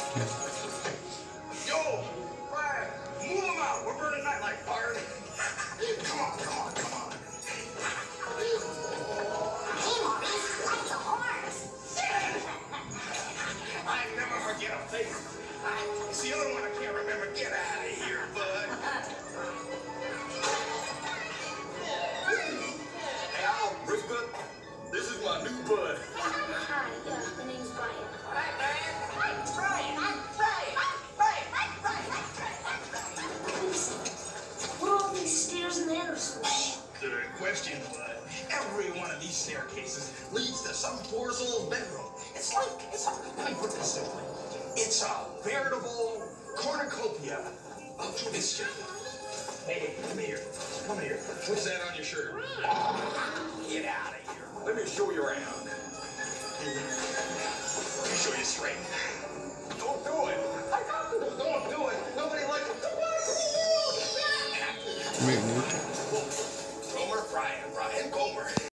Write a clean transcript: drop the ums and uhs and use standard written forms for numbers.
Yo, Brian, move them out. We're burning nightlight, Bard. Come on, come on, come on. Hey, Maurice, like the horns. I never forget a face. It's the other one I can't remember. Get out of here, bud. Hey, Al, Rosebud. This is my new bud. Hi, the name's Brian. Hi, Brian. Hi, Brian. What are all these stairs and ladders for? Good question, bud. Every one of these staircases leads to some poor soul's bedroom. Let me put this simply. It's a veritable cornucopia of mischief. Hey, come here. Come here. What's that on your shirt? Get out of here. Let me show you around. Let me show you straight. Don't do it. I got to. Don't do it. Nobody likes it. Gomer, Brian, Gomer.